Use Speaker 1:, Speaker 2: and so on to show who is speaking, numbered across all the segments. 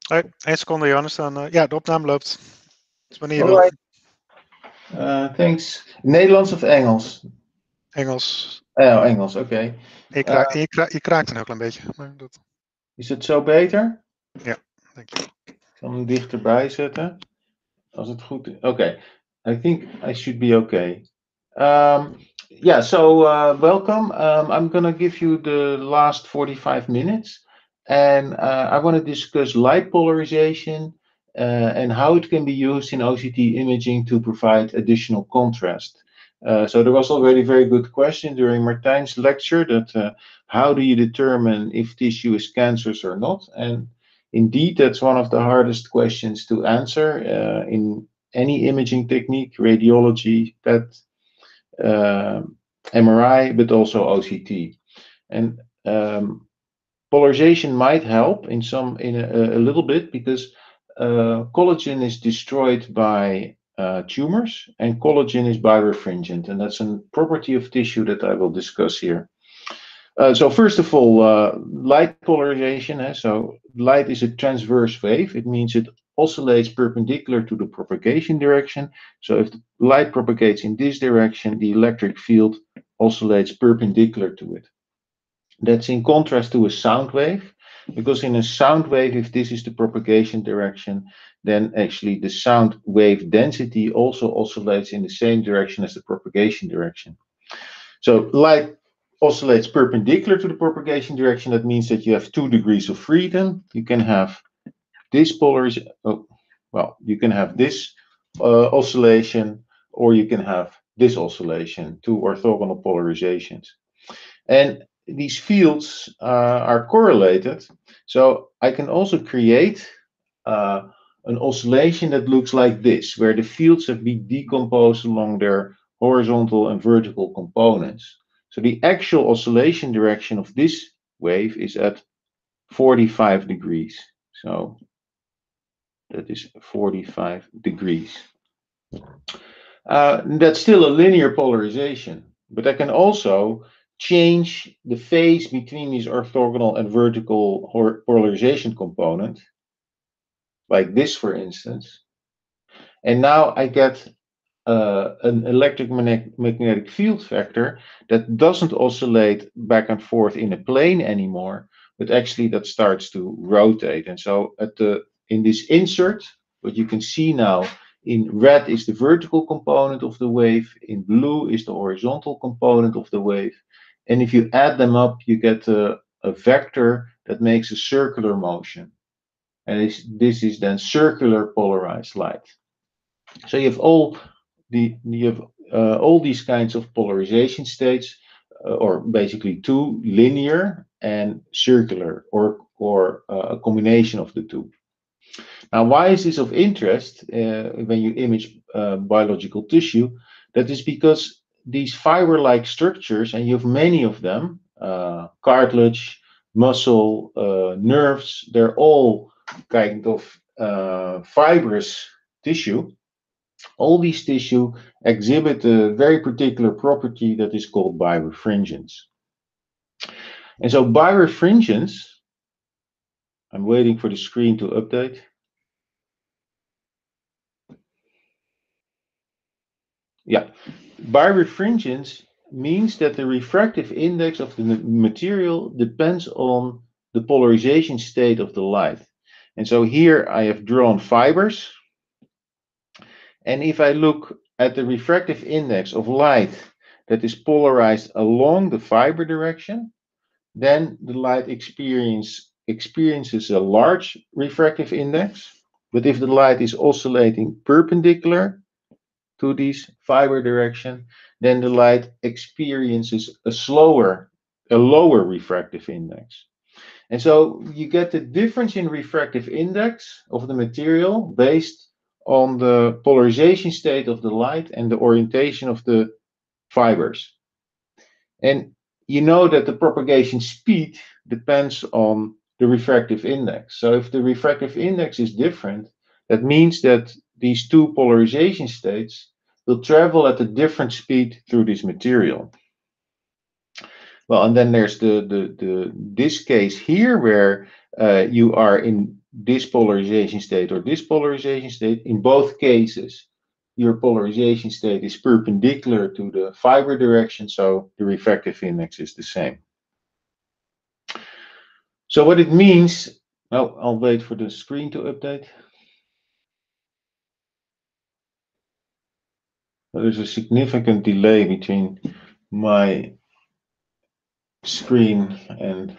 Speaker 1: Hoi, 1 seconde Johannes, dan ja, de opname loopt. Dus wanneer je
Speaker 2: All
Speaker 1: wil.
Speaker 2: right. Thanks. Nederlands of Engels?
Speaker 1: Engels.
Speaker 2: Oh, Engels, oké.
Speaker 1: Je kraakt een heel klein beetje. Maar dat,
Speaker 2: Is het zo beter?
Speaker 1: ja, denk je.
Speaker 2: Ik zal hem dichterbij zetten. Als het goed is. Oké. I think I should be okay. Yeah, so welcome. I'm going to give you the last 45 minutes. And I want to discuss light polarization and how it can be used in OCT imaging to provide additional contrast. So there was already a very good question during Martijn's lecture that how do you determine if tissue is cancerous or not? And indeed, that's one of the hardest questions to answer in any imaging technique, radiology, PET, uh, MRI, but also OCT. And polarization might help in a little bit because collagen is destroyed by tumors and collagen is birefringent, and that's a property of tissue that I will discuss here. So first of all, light polarization. So light is a transverse wave. It means it oscillates perpendicular to the propagation direction. So if the light propagates in this direction, the electric field oscillates perpendicular to it. That's in contrast to a sound wave, because in a sound wave, if this is the propagation direction, then actually the sound wave density also oscillates in the same direction as the propagation direction. So light oscillates perpendicular to the propagation direction. That means that you have 2 degrees of freedom. You can have this polarization. Oh, well, you can have this oscillation, or you can have this oscillation, 2 orthogonal polarizations. And these fields are correlated. So I can also create an oscillation that looks like this, where the fields have been decomposed along their horizontal and vertical components. So the actual oscillation direction of this wave is at 45 degrees. So that is 45 degrees. That's still a linear polarization, but I can also change the phase between these orthogonal and vertical polarization component, like this, for instance. And now I get an electromagnetic field vector that doesn't oscillate back and forth in a plane anymore, but actually that starts to rotate. And so in this insert, what you can see now in red is the vertical component of the wave, in blue is the horizontal component of the wave. And if you add them up, you get a vector that makes a circular motion. And this is then circular polarized light. So you have all these kinds of polarization states, or basically 2, linear and circular, or a combination of the 2. Now, why is this of interest when you image biological tissue? That is because these fiber-like structures, and you have many of them, cartilage, muscle, nerves, they're all kind of fibrous tissue. All these tissue exhibit a very particular property that is called birefringence. And so birefringence, I'm waiting for the screen to update. Yeah, birefringence means that the refractive index of the material depends on the polarization state of the light. And so here I have drawn fibers. And if I look at the refractive index of light that is polarized along the fiber direction, then the light experiences a large refractive index. But if the light is oscillating perpendicular to this fiber direction, then the light experiences a lower refractive index. And so you get the difference in refractive index of the material based on the polarization state of the light and the orientation of the fibers. And you know that the propagation speed depends on the refractive index. So if the refractive index is different, that means that these 2 polarization states will travel at a different speed through this material. Well, and then there's this case here where you are in this polarization state or this polarization state. In both cases, your polarization state is perpendicular to the fiber direction, so the refractive index is the same. So what it means, oh, I'll wait for the screen to update. There's a significant delay between my screen and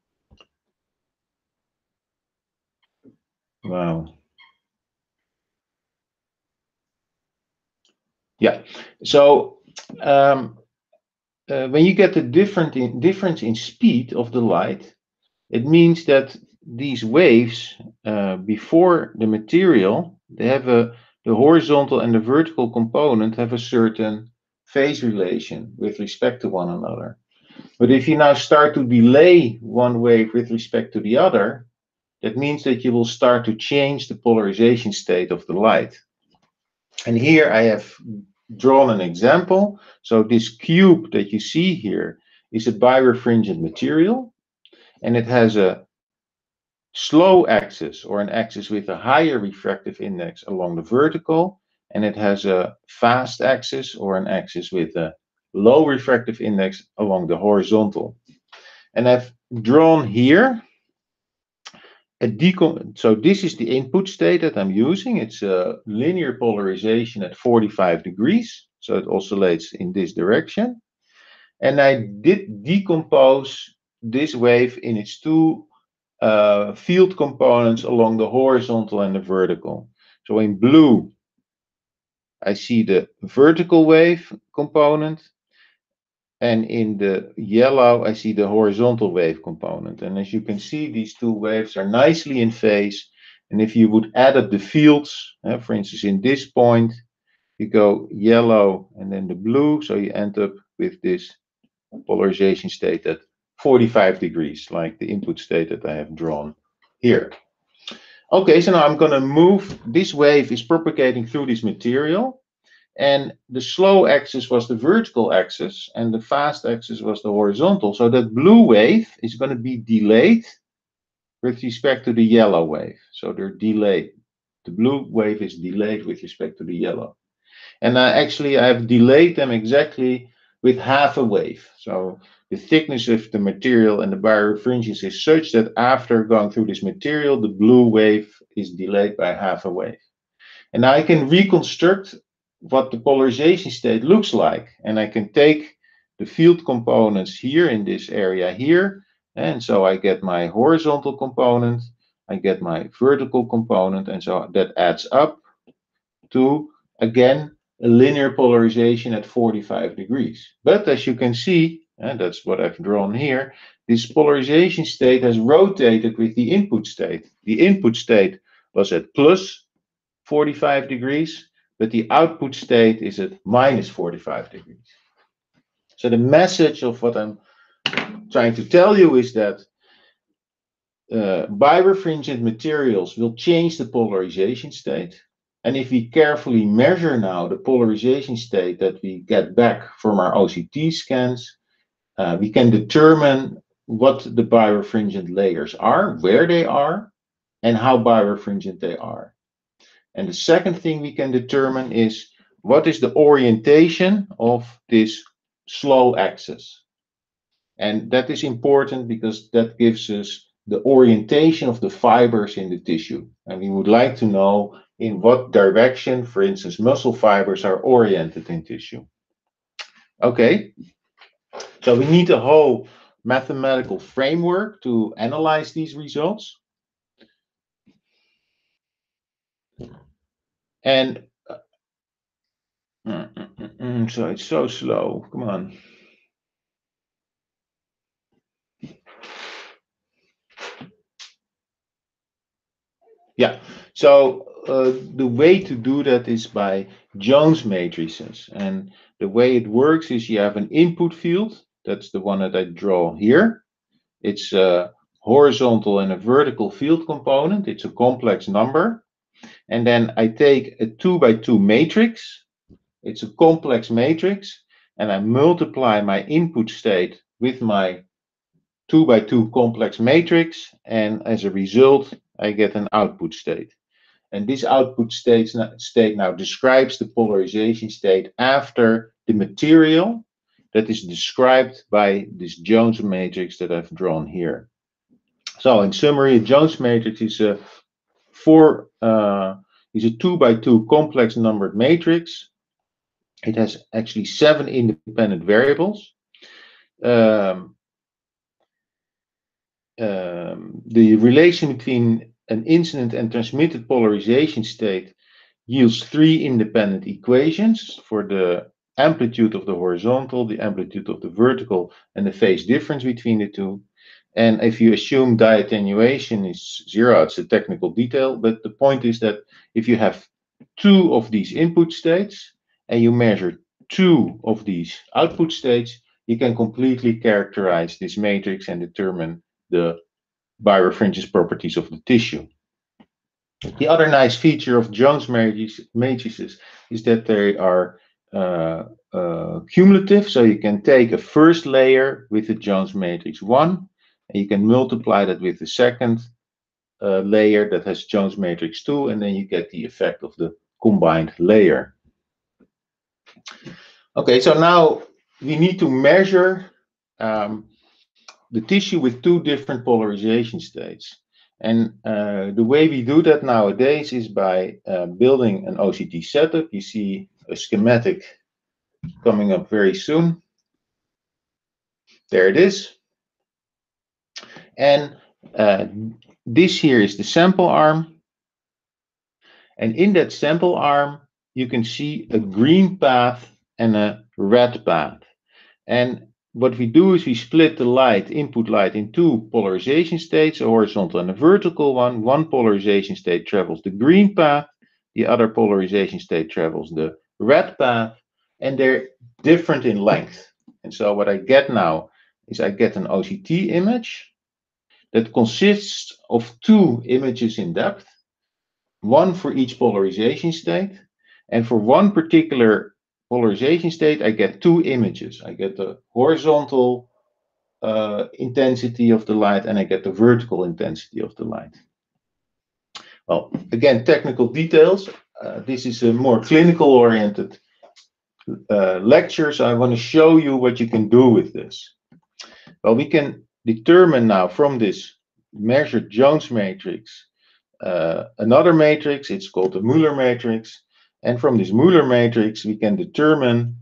Speaker 2: wow. Yeah, so when you get the difference in speed of the light, it means that these waves before the material, they have the horizontal and the vertical component have a certain phase relation with respect to one another. But if you now start to delay one wave with respect to the other, that means that you will start to change the polarization state of the light. And here I have drawn an example. So this cube that you see here is a birefringent material, and it has a slow axis or an axis with a higher refractive index along the vertical, and it has a fast axis or an axis with a low refractive index along the horizontal. And I've drawn here so this is the input state that I'm using. It's a linear polarization at 45 degrees. So it oscillates in this direction. And I did decompose this wave in its two field components along the horizontal and the vertical. So in blue, I see the vertical wave component. And in the yellow, I see the horizontal wave component. And as you can see, these two waves are nicely in phase. And if you would add up the fields, for instance, in this point, you go yellow and then the blue. So you end up with this polarization state at 45 degrees, like the input state that I have drawn here. Okay, so now I'm going to move. This wave is propagating through this material. And the slow axis was the vertical axis, and the fast axis was the horizontal. So that blue wave is going to be delayed with respect to the yellow wave. So they're delayed. The blue wave is delayed with respect to the yellow. And actually, I've delayed them exactly with half a wave. So the thickness of the material and the birefringence is such that after going through this material, the blue wave is delayed by half a wave. And now I can reconstruct what the polarization state looks like. And I can take the field components here in this area here. And so I get my horizontal component, I get my vertical component. And so that adds up to, again, a linear polarization at 45 degrees. But as you can see, and that's what I've drawn here, this polarization state has rotated with the input state. The input state was at plus 45 degrees, but the output state is at minus 45 degrees. So the message of what I'm trying to tell you is that birefringent materials will change the polarization state. And if we carefully measure now the polarization state that we get back from our OCT scans, we can determine what the birefringent layers are, where they are, and how birefringent they are. And the second thing we can determine is what is the orientation of this slow axis. And that is important because that gives us the orientation of the fibers in the tissue. And we would like to know in what direction, for instance, muscle fibers are oriented in tissue. Okay, so we need a whole mathematical framework to analyze these results. And so it's so slow. Come on. Yeah, so the way to do that is by Jones matrices. And the way it works is you have an input field. That's the one that I draw here. It's a horizontal and a vertical field component. It's a complex number. And then I take a 2 by 2 matrix. It's a complex matrix. And I multiply my input state with my 2 by 2 complex matrix. And as a result, I get an output state. And this output state now describes the polarization state after the material that is described by this Jones matrix that I've drawn here. So in summary, a Jones matrix is a 2 by 2 complex numbered matrix. It has actually 7 independent variables. The relation between an incident and transmitted polarization state yields 3 independent equations for the amplitude of the horizontal, the amplitude of the vertical, and the phase difference between the two. And if you assume diattenuation is 0, it's a technical detail, but the point is that if you have 2 of these input states and you measure 2 of these output states, you can completely characterize this matrix and determine the birefringence properties of the tissue. The other nice feature of Jones matrices is that they are cumulative, so you can take a first layer with the Jones matrix 1, and you can multiply that with the second layer that has Jones matrix 2, and then you get the effect of the combined layer. Okay, so now we need to measure the tissue with 2 different polarization states. And the way we do that nowadays is by building an OCT setup. You see a schematic coming up very soon. There it is. And this here is the sample arm. And in that sample arm, you can see a green path and a red path. And what we do is we split the light, input light, in 2 polarization states, a horizontal and a vertical one. One polarization state travels the green path, the other polarization state travels the red path, and they're different in length. And so what I get now is I get an OCT image that consists of 2 images in depth, one for each polarization state, and for one particular polarization state, I get 2 images. I get the horizontal intensity of the light, and I get the vertical intensity of the light. Well, again, technical details. This is a more clinical-oriented lecture, so I want to show you what you can do with this. Well, we can determine now from this measured Jones matrix another matrix. It's called the Mueller matrix. And from this Mueller matrix, we can determine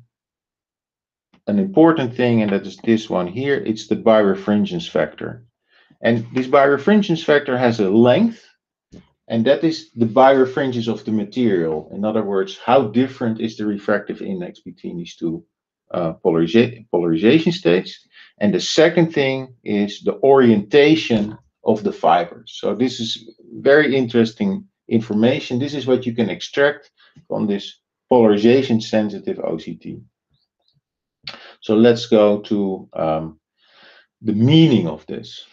Speaker 2: an important thing, and that is this one here. It's the birefringence factor. And this birefringence factor has a length, and that is the birefringence of the material. In other words, how different is the refractive index between these 2 polarization states. And the second thing is the orientation of the fibers. So this is very interesting information. This is what you can extract from this polarization sensitive OCT. So let's go to the meaning of this.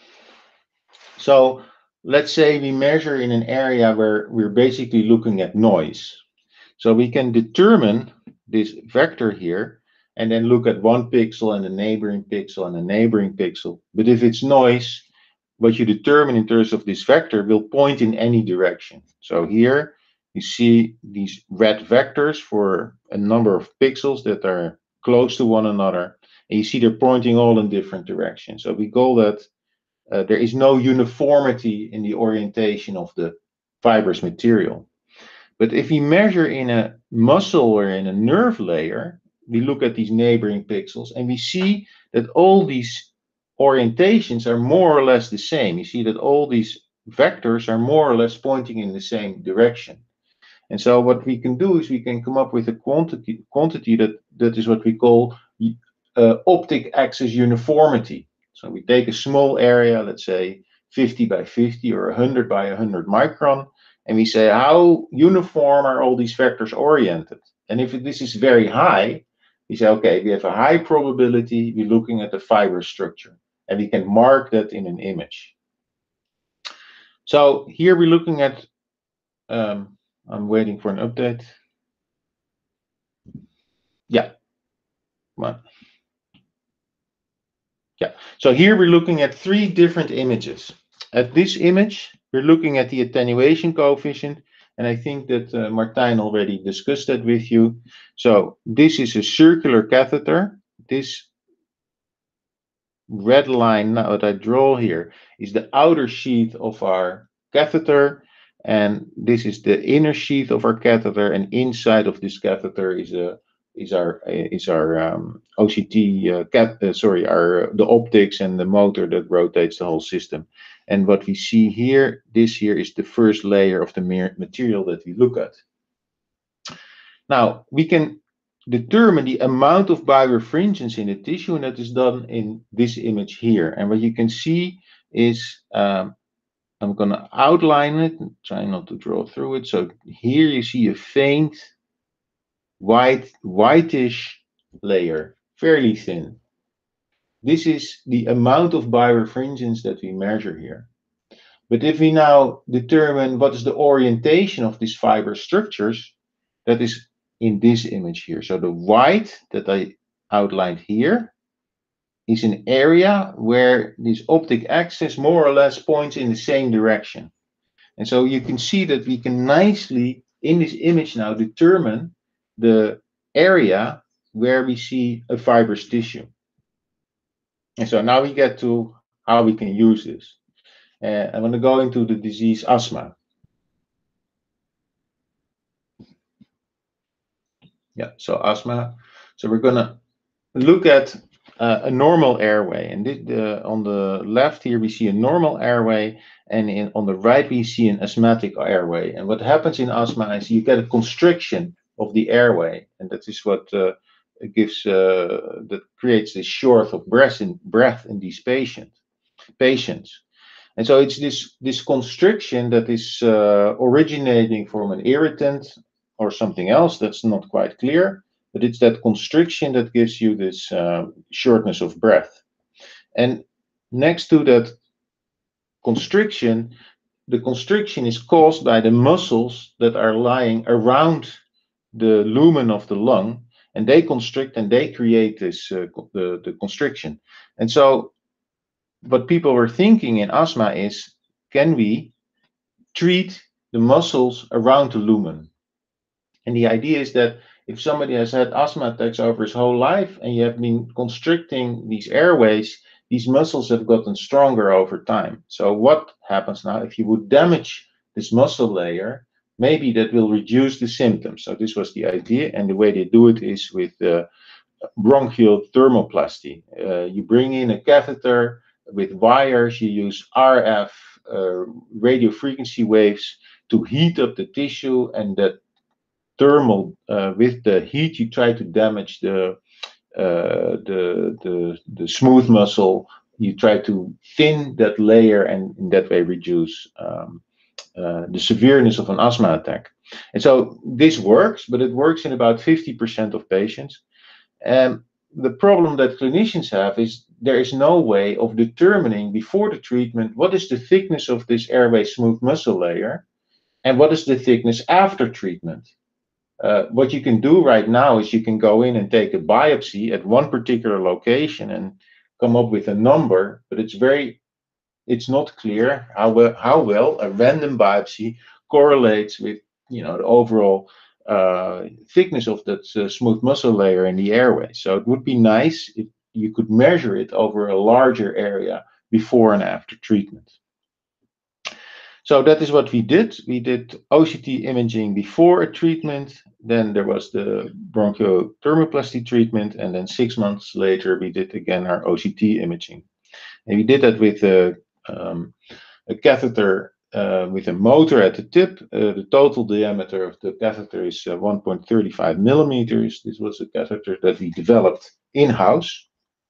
Speaker 2: So let's say we measure in an area where we're basically looking at noise. So we can determine this vector here and then look at one pixel and a neighboring pixel and a neighboring pixel. But if it's noise, what you determine in terms of this vector will point in any direction. So here you see these red vectors for a number of pixels that are close to one another. And you see they're pointing all in different directions. So we call that there is no uniformity in the orientation of the fibrous material. But if we measure in a muscle or in a nerve layer, we look at these neighboring pixels and we see that all these orientations are more or less the same. You see that all these vectors are more or less pointing in the same direction. And so what we can do is we can come up with a quantity that is what we call optic axis uniformity. So we take a small area, let's say 50 by 50 or 100 by 100 micron, and we say how uniform are all these vectors oriented. And if this is very high, we say, okay, we have a high probability we're looking at the fiber structure, and we can mark that in an image. So here we're looking at, I'm waiting for an update. Yeah, come on. Yeah, so here we're looking at 3 different images. At this image, we're looking at the attenuation coefficient, and I think that Martijn already discussed that with you. So this is a circular catheter. This red line now that I draw here is the outer sheath of our catheter, and this is the inner sheath of our catheter, and inside of this catheter is our OCT the optics and the motor that rotates the whole system. And what we see here, this here is the first layer of the material that we look at. Now we can determine the amount of birefringence in the tissue, and that is done in this image here. And what you can see is, I'm going to outline it, try not to draw through it. So here you see a faint whitish layer, fairly thin. This is the amount of birefringence that we measure here. But if we now determine what is the orientation of these fiber structures, that is in this image here. So the white that I outlined here is an area where this optic axis more or less points in the same direction. And so you can see that we can nicely, in this image now, determine the area where we see a fibrous tissue. And so now we get to how we can use this. I'm going to go into the disease asthma. Yeah, so asthma. So we're going to look at a normal airway. And on the left here, we see a normal airway. And on the right, we see an asthmatic airway. And what happens in asthma is you get a constriction of the airway. And that is what that creates this short of breath in these patients. And so it's this constriction that is originating from an irritant or something else that's not quite clear, but it's that constriction that gives you this shortness of breath. And next to that constriction, the constriction is caused by the muscles that are lying around the lumen of the lung, and they constrict and they create this the constriction. And so what people were thinking in asthma is, can we treat the muscles around the lumen? And the idea is that if somebody has had asthma attacks over his whole life and you have been constricting these airways, these muscles have gotten stronger over time. So what happens now if you would damage this muscle layer? Maybe that will reduce the symptoms. So this was the idea, and the way they do it is with bronchial thermoplasty. You bring in a catheter with wires, you use RF radio frequency waves to heat up the tissue, and that thermal with the heat you try to damage the smooth muscle. You try to thin that layer and in that way reduce the severeness of an asthma attack. And so this works, but it works in about 50% of patients. And the problem that clinicians have is there is no way of determining before the treatment what is the thickness of this airway smooth muscle layer and what is the thickness after treatment. What you can do right now is you can go in and take a biopsy at one particular location and come up with a number, but it's not clear how well a random biopsy correlates with the overall thickness of that smooth muscle layer in the airway. So it would be nice if you could measure it over a larger area before and after treatment. So that is what we did. We did OCT imaging before a treatment. Then there was the bronchothermoplasty treatment. And then 6 months later, we did again our OCT imaging. And we did that with a catheter with a motor at the tip. The total diameter of the catheter is 1.35 millimeters. This was a catheter that we developed in-house.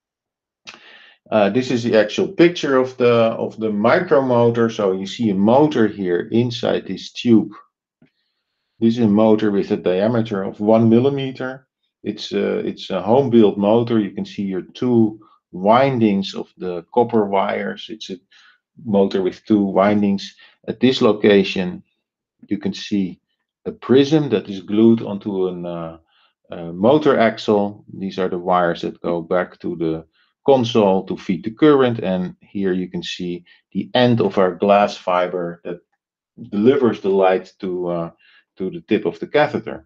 Speaker 2: This is the actual picture of the micromotor. So you see a motor here inside this tube. This is a motor with a diameter of 1 millimeter. It's a home-built motor. You can see here 2 windings of the copper wires. It's a motor with 2 windings. At this location, you can see a prism that is glued onto a motor axle. These are the wires that go back to the console to feed the current, and here you can see the end of our glass fiber that delivers the light to the tip of the catheter.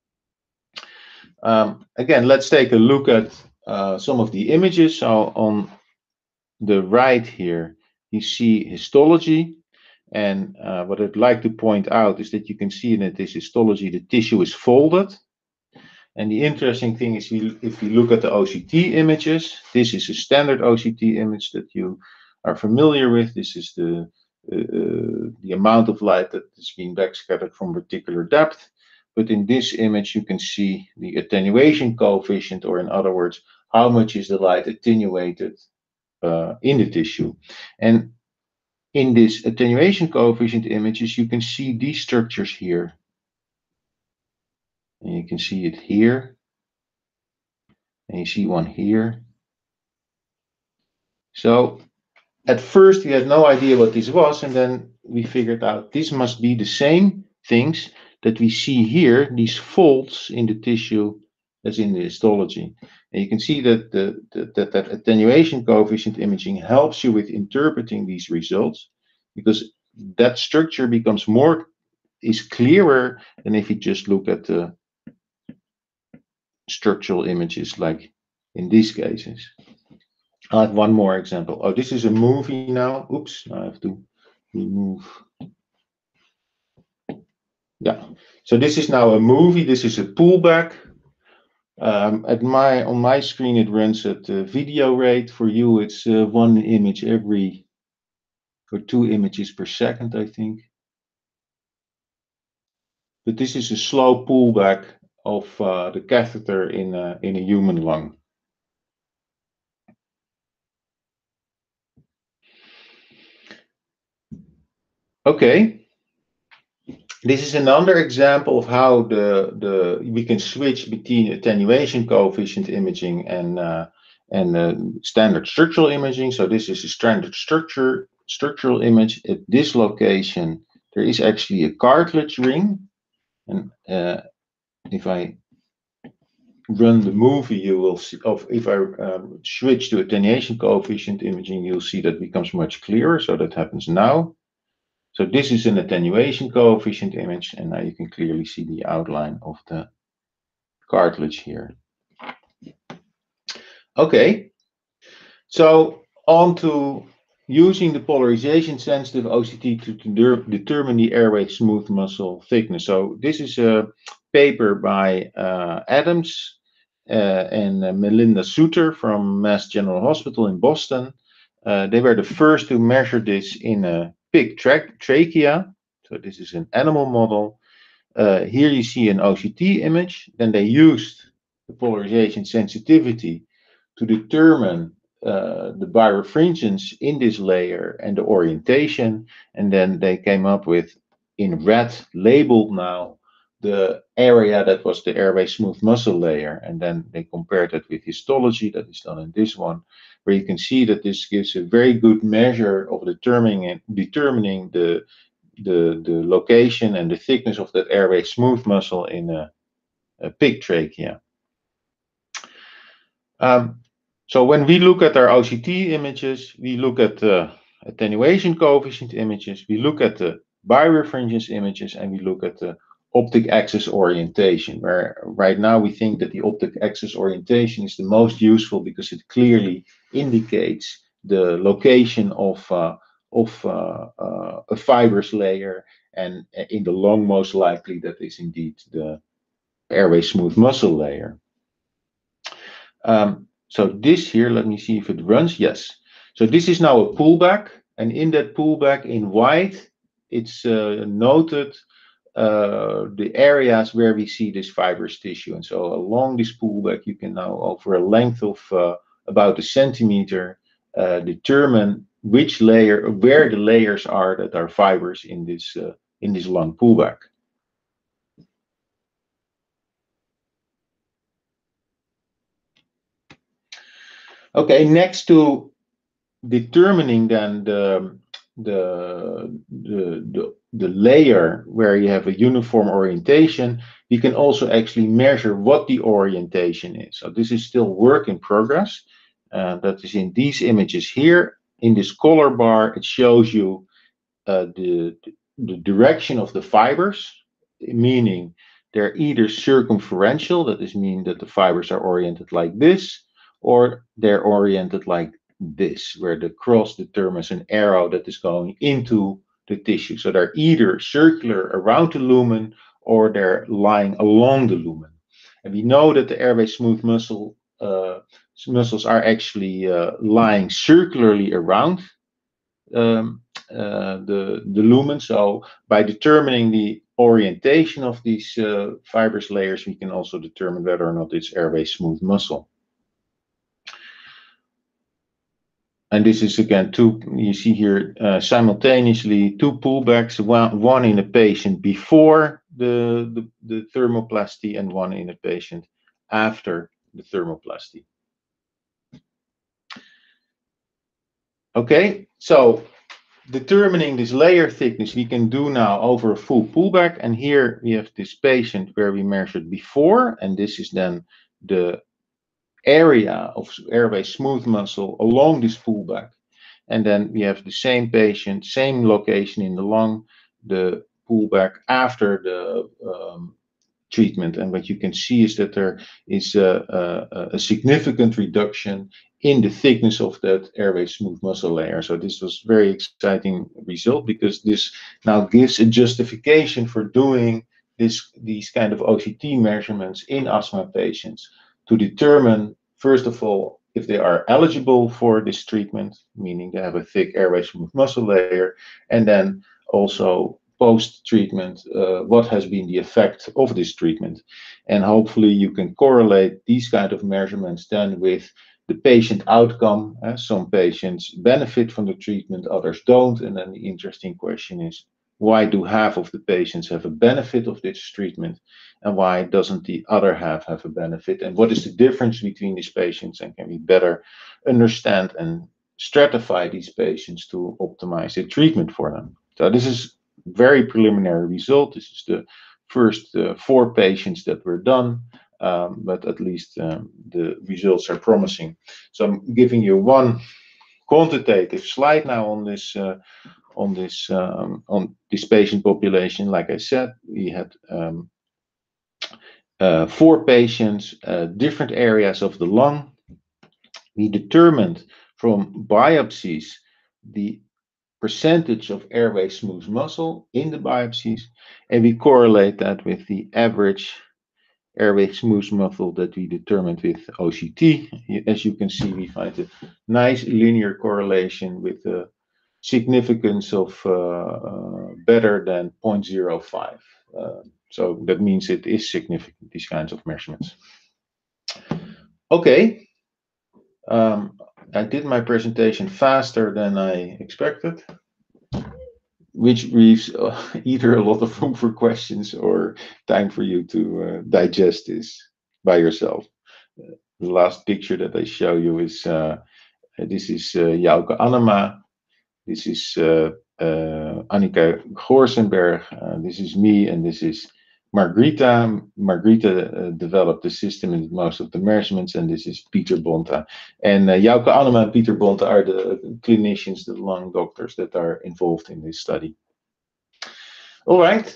Speaker 2: Again, let's take a look at some of the images. So on the right here, you see histology. And what I'd like to point out is that you can see in this histology, the tissue is folded. And the interesting thing is, if you look at the OCT images, this is a standard OCT image that you are familiar with. This is the amount of light that is being backscattered from particular depth. But in this image, you can see the attenuation coefficient, or in other words, how much is the light attenuated in the tissue. And in this attenuation coefficient images, you can see these structures here. And you can see it here. And you see one here. So at first we had no idea what this was, and then we figured out this must be the same things that we see here, these folds in the tissue as in the histology. And you can see that that attenuation coefficient imaging helps you with interpreting these results, because that structure is clearer than if you just look at the structural images like in these cases. I have one more example. Oh, this is a movie now. Oops, I have to remove. Yeah, so this is now a movie. This is a pullback. On my screen it runs at video rate. For you, it's 1 image or 2 images per second, I think. But this is a slow pullback of the catheter in a human lung. Okay. This is another example of how we can switch between attenuation coefficient imaging and standard structural imaging. So this is a standard structural image. At this location, there is actually a cartilage ring. And if I run the movie, you will see, if I switch to attenuation coefficient imaging, you'll see that becomes much clearer. So that happens now. So this is an attenuation coefficient image, and now you can clearly see the outline of the cartilage here. Okay, so on to using the polarization sensitive OCT to determine the airway smooth muscle thickness. So this is a paper by Adams and Melinda Suter from Mass General Hospital in Boston. They were the first to measure this in a pig trachea. So this is an animal model. Here you see an OCT image. Then they used the polarization sensitivity to determine the birefringence in this layer and the orientation. And then they came up with, in red, labeled now, the area that was the airway smooth muscle layer. And then they compared it with histology that is done in this one, where you can see that this gives a very good measure of determining the location and the thickness of that airway smooth muscle in a pig trachea. So when we look at our OCT images, we look at the attenuation coefficient images, we look at the birefringence images, and we look at the optic axis orientation, where right now we think that the optic axis orientation is the most useful because it clearly indicates the location of a fibrous layer, and in the lung most likely that is indeed the airway smooth muscle layer. So this here, let me see if it runs. Yes. So this is now a pullback, and in that pullback in white, it's noted the areas where we see this fibrous tissue. And so along this pullback, you can now, over a length of about 1 centimeter, determine which layer, where the layers are that are fibers in this lung pullback. Okay, next to determining then the layer where you have a uniform orientation, we can also actually measure what the orientation is. So this is still work in progress. That is in these images here. in this color bar, it shows you the direction of the fibers, meaning they're either circumferential, that is mean that the fibers are oriented like this, or they're oriented like this, where the cross determines an arrow that is going into the tissue. So they're either circular around the lumen or they're lying along the lumen. And we know that the airway smooth muscles are actually lying circularly around the lumen. So by determining the orientation of these fibrous layers, we can also determine whether or not it's airway smooth muscle. And this is again you see here simultaneously two pullbacks, one in a patient before the thermoplasty and one in a patient after the thermoplasty. Okay, so determining this layer thickness we can do now over a full pullback, and here we have this patient where we measured before, and this is then the area of airway smooth muscle along this pullback, and then we have the same patient, same location in the lung, the pullback after the treatment, and what you can see is that there is a significant reduction in the thickness of that airway smooth muscle layer. So this was very exciting result, because this now gives a justification for doing these kind of OCT measurements in asthma patients to determine, first of all, if they are eligible for this treatment, meaning they have a thick airway smooth muscle layer, and then also post-treatment, what has been the effect of this treatment. And hopefully you can correlate these kind of measurements then with the patient outcome. Some patients benefit from the treatment, others don't. And then the interesting question is, why do half of the patients have a benefit of this treatment, and why doesn't the other half have a benefit? And what is the difference between these patients, and can we better understand and stratify these patients to optimize the treatment for them? So this is very preliminary result. This is the first 4 patients that were done, but at least the results are promising. So I'm giving you one quantitative slide now on this patient population. Like I said, we had 4 patients, different areas of the lung. We determined from biopsies the percentage of airway smooth muscle in the biopsies, and we correlate that with the average airway smooth muscle that we determined with OCT. As you can see, we find a nice linear correlation with a significance of better than 0.05. So that means it is significant, these kinds of measurements. Okay, I did my presentation faster than I expected, which leaves either a lot of room for questions or time for you to digest this by yourself. The last picture that I show you is this is Jouke Annema, this is Annika Gorsenberg, this is me, and this is Margrita. Margrita developed the system and most of the measurements, and this is Peter Bonta. And Jouke Annema and Peter Bonta are the clinicians, the lung doctors that are involved in this study. All right.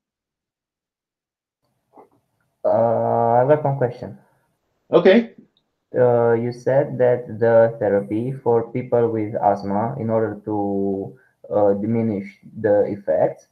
Speaker 3: I've got one question.
Speaker 2: Okay.
Speaker 3: You said that the therapy for people with asthma, in order to diminish the effects,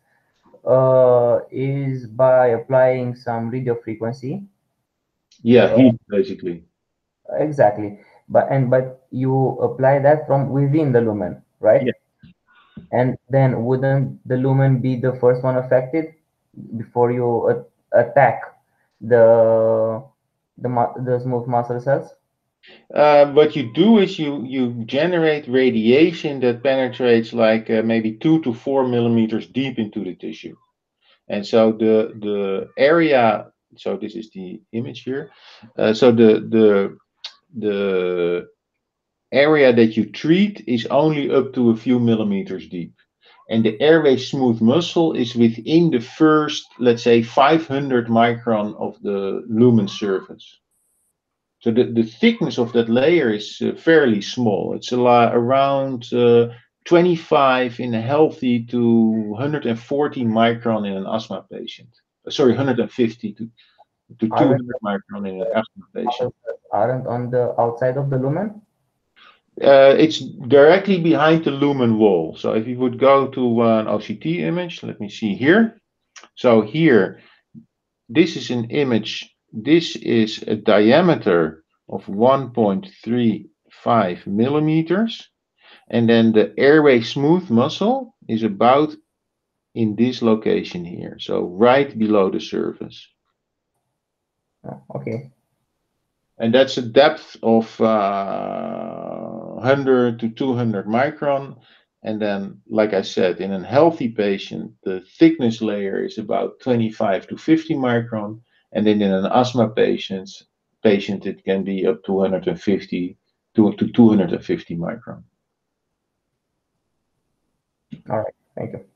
Speaker 3: is by applying some radio frequency.
Speaker 2: Yeah, heat basically.
Speaker 3: Exactly. But you apply that from within the lumen, right?
Speaker 2: Yeah.
Speaker 3: And then wouldn't the lumen be the first one affected before you attack the smooth muscle cells?
Speaker 2: What you do is you generate radiation that penetrates like maybe 2 to 4 millimeters deep into the tissue, and so the area. So this is the image here. So the area that you treat is only up to a few millimeters deep, and the airway smooth muscle is within the first, let's say, 500 micron of the lumen surface. So the thickness of that layer is fairly small. It's around 25 in a healthy to 140 micron in an asthma patient. Sorry, 150 to 200 micron in an asthma patient.
Speaker 3: Aren't on the outside of the lumen?
Speaker 2: It's directly behind the lumen wall. So if you would go to an OCT image, let me see here. So here, this is an image. This is a diameter of 1.35 millimeters. And then the airway smooth muscle is about in this location here. So right below the surface.
Speaker 3: Oh, okay.
Speaker 2: And that's a depth of 100 to 200 micron. And then, like I said, in a healthy patient, the thickness layer is about 25 to 50 micron. And then in an asthma patient, it can be up to 150 to 250 micron.
Speaker 3: All right. Thank you.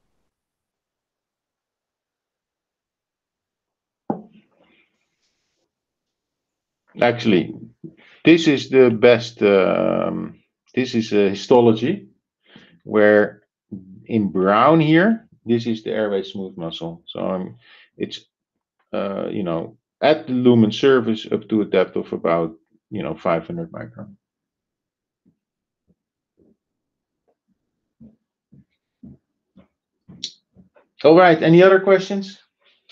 Speaker 2: Actually, this is the best. This is a histology where in brown here, this is the airway smooth muscle. So it's you know, at the lumen surface up to a depth of about 500 micron. All right. Any other questions?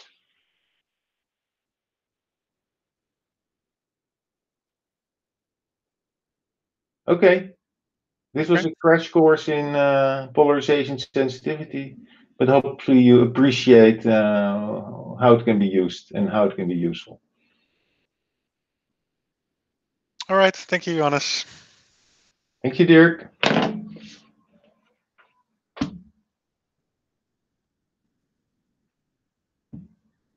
Speaker 2: Okay. This was a crash course in polarization sensitivity, but hopefully you appreciate how it can be used and how it can be useful.
Speaker 1: All right. Thank you, Johannes.
Speaker 2: Thank you, Dirk.